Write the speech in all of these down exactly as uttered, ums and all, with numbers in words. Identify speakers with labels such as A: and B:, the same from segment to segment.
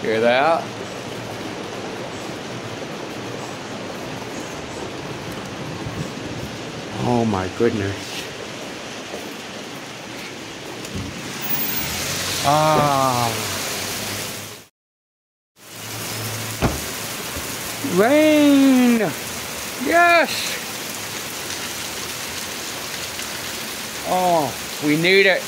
A: Hear that? Oh my goodness. Ah. Rain! Yes! Oh, we need it.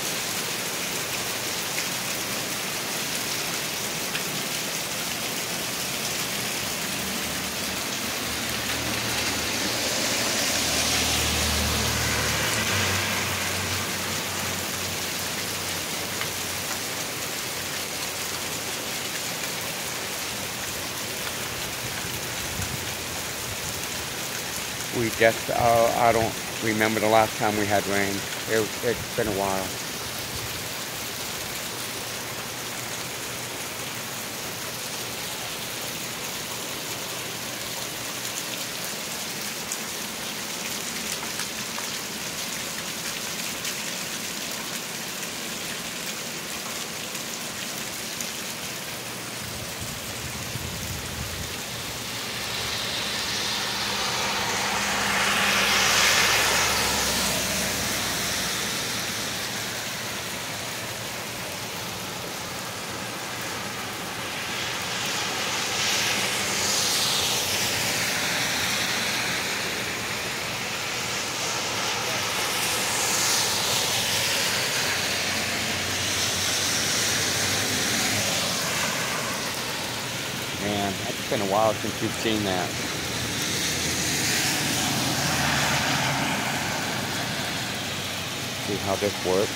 A: We just, uh, I don't remember the last time we had rain. It, it's been a while. Man, it's been a while since you've seen that. See how this works.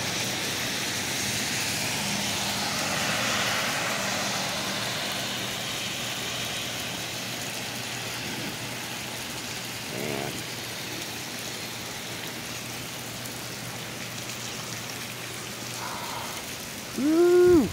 A: And woo!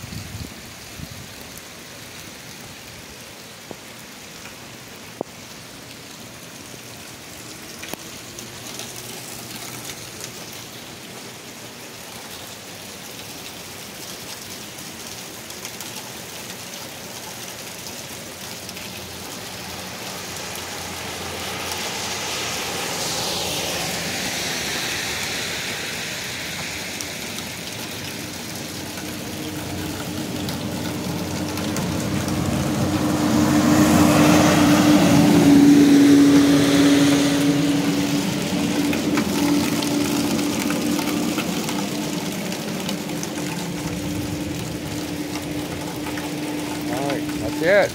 A: That's it.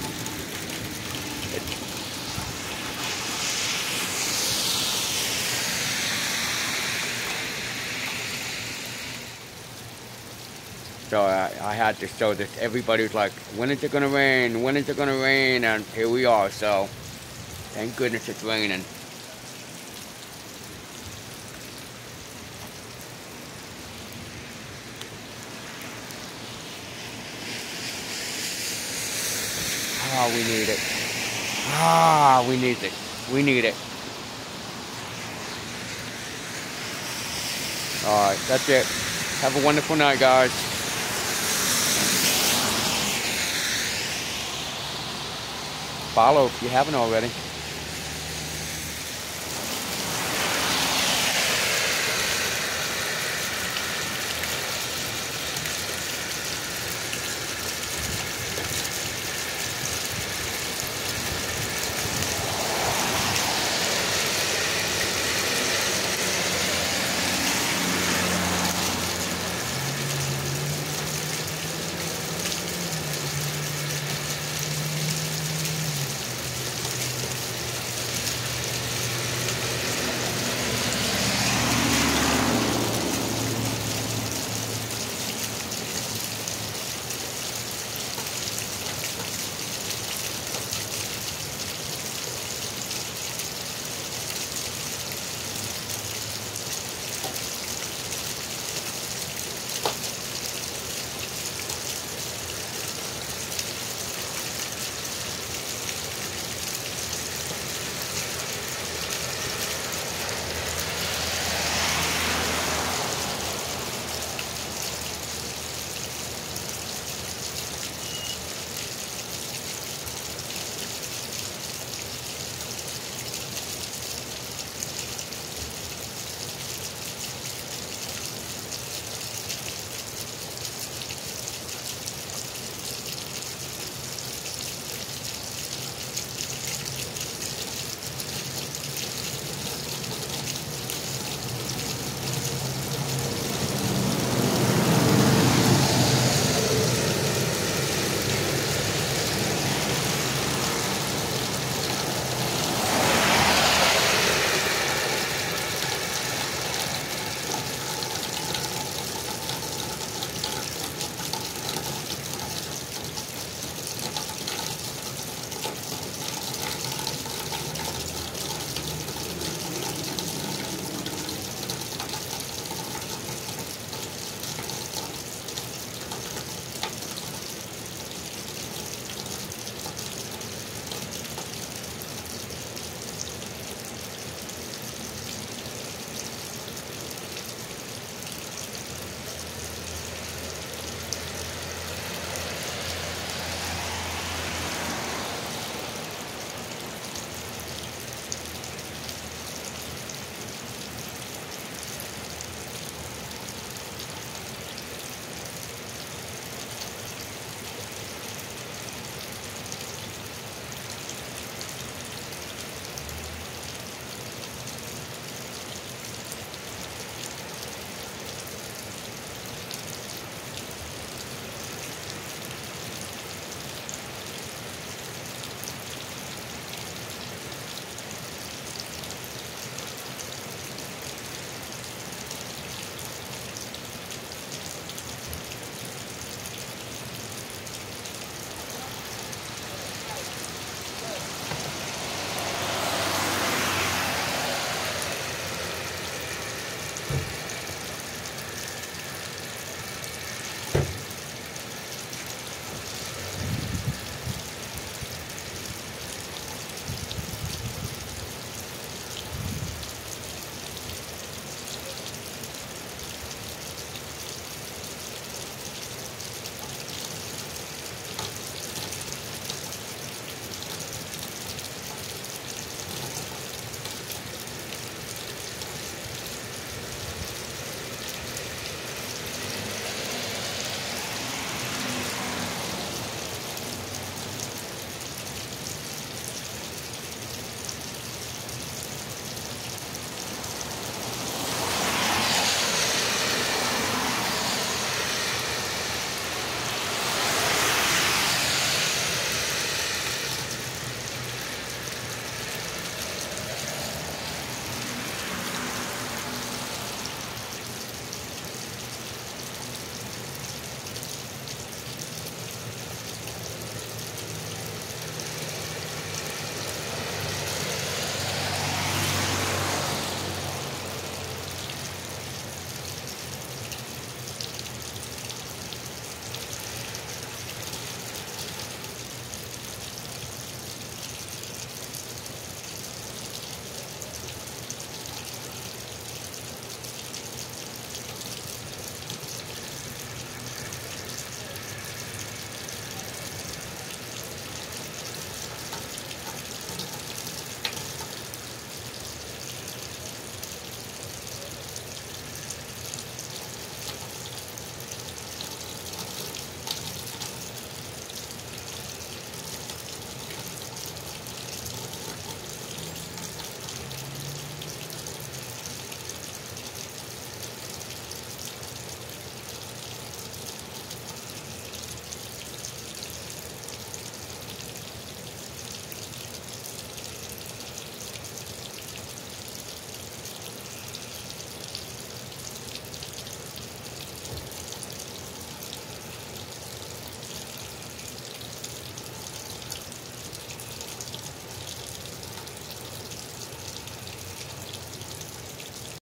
A: So I, I had to show this. Everybody was like, when is it going to rain? When is it going to rain? And here we are. So thank goodness it's raining. Ah, we need it. Ah, we need it. We need it. Alright, that's it. Have a wonderful night, guys. Follow if you haven't already.